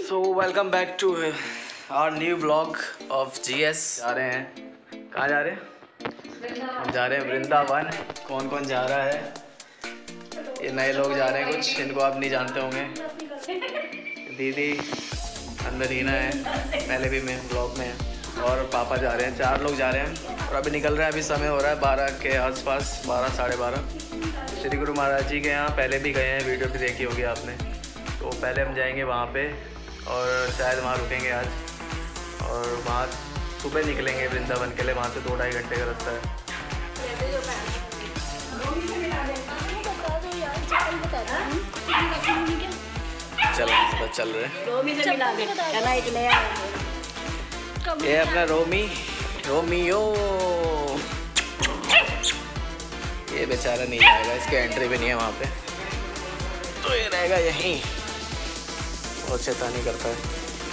So welcome back to our new blog of GS। जा रहे हैं, कहाँ जा रहे हैं? हम जा रहे हैं वृंदावन। कौन कौन जा रहा है? ये नए लोग जा रहे हैं, कुछ इनको आप नहीं जानते होंगे। दीदी अंदरीना है, पहले भी मैं ब्लॉग में है, और पापा जा रहे हैं। 4 लोग जा रहे हैं और अभी निकल रहे हैं। अभी समय हो रहा है 12 के आसपास, 12 साढ़े 12। श्री गुरु महाराज जी के यहाँ पहले भी गए हैं, वीडियो भी देखी होगी आपने। तो पहले हम जाएंगे वहाँ पे और शायद वहाँ रुकेंगे आज, और वहाँ सुबह निकलेंगे वृंदावन के लिए। वहाँ से 2-2.5 घंटे का रास्ता है। चल रहे ये अपना रोमियो। ये बेचारा नहीं जाएगा, इसकी एंट्री भी नहीं है वहाँ पे, तो ये रहेगा यहीं। बहुत शैतानी करता है।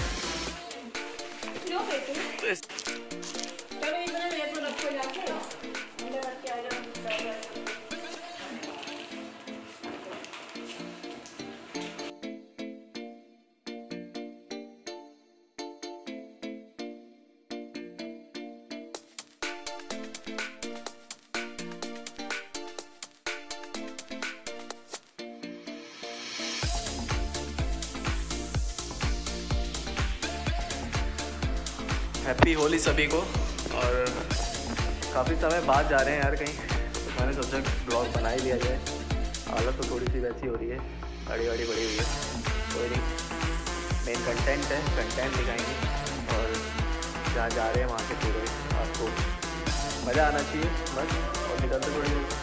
हैप्पी होली सभी को। और काफ़ी समय बाद जा रहे हैं यार कहीं, तो मैंने सोचा ब्लॉग बना ही लिया जाए। हालत तो थोड़ी सी वैसी हो रही है, गाड़ी वाड़ी बड़ी हुई है, कोई नहीं। मेन कंटेंट है, कंटेंट दिखाएंगे और जहाँ जा रहे हैं वहाँ के पूरे आपको मज़ा आना चाहिए बस, और निकलते थोड़ी देर।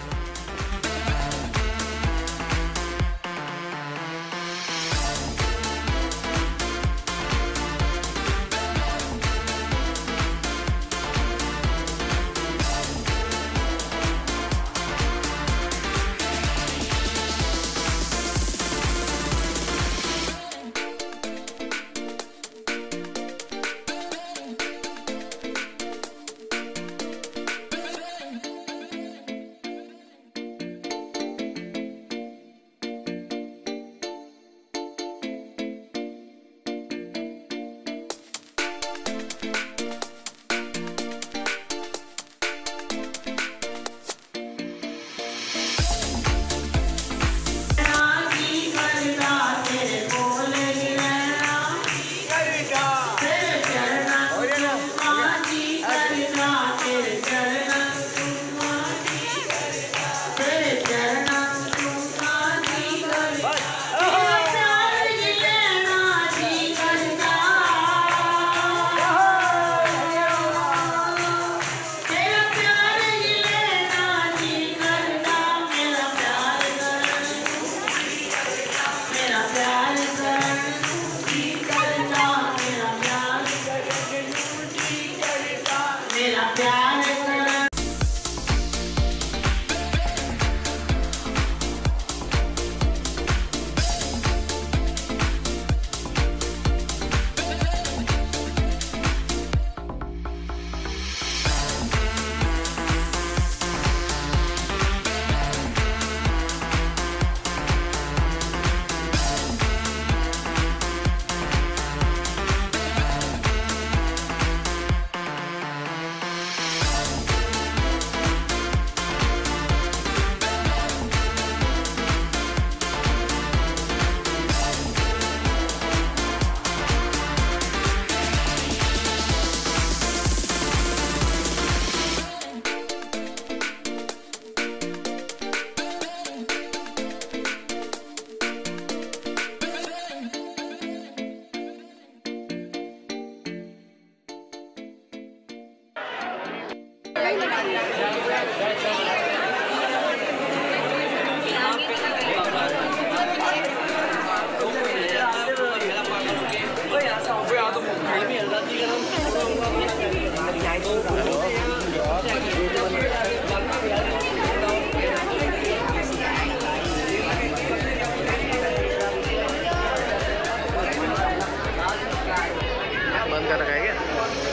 बंद कर रखा है क्या?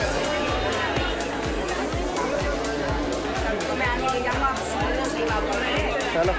चलो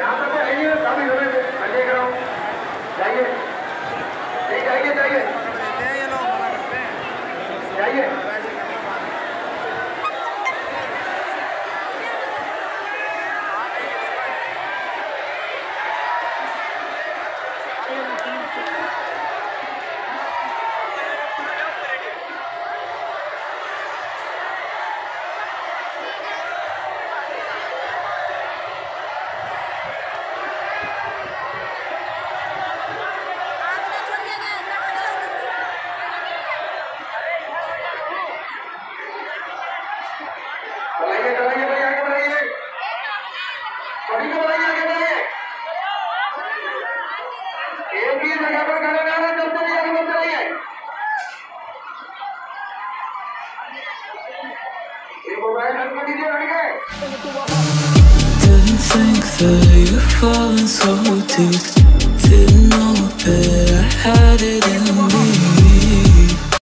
Didn't think that you'd fallen so deep. Didn't know that I had it in